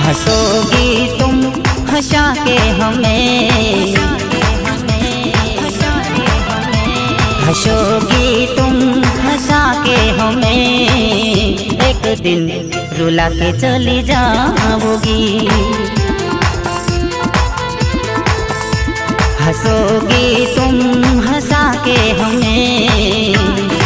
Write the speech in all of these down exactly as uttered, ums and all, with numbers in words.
हंसोगी तुम हंसा के हमें, हंसोगी तुम हंसा के हमें, एक दिन रुला के चली जाओगी। हंसोगी तुम हंसा के हमें,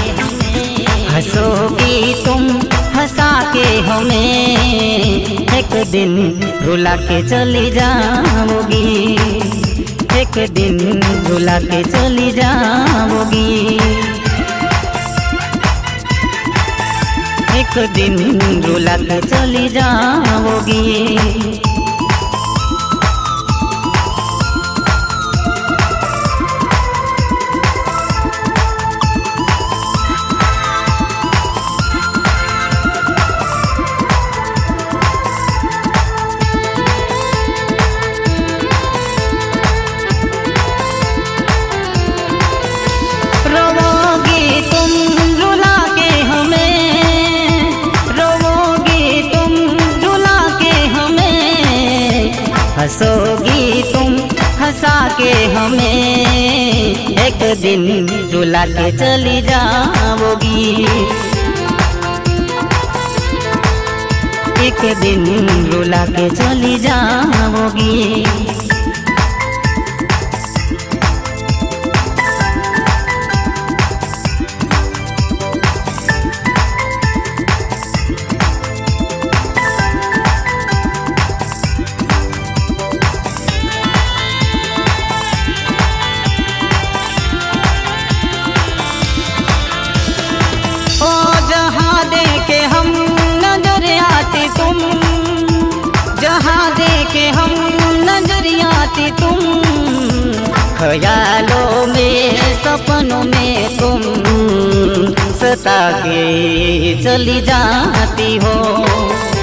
हंसोगी तुम हंसा के हमें, एक दिन रुला के चली जाओगी, एक दिन रुला के चली जाओगी, एक दिन रुला के चली जाओगी। हंसोगी तुम हंसा के हमें, एक दिन रुला के चली जाओगी, एक दिन रुला के चली जाओगी। जहाँ देखे हम नजरियाती तुम, ख्यालों में सपनों में तुम सता के चली जाती हो।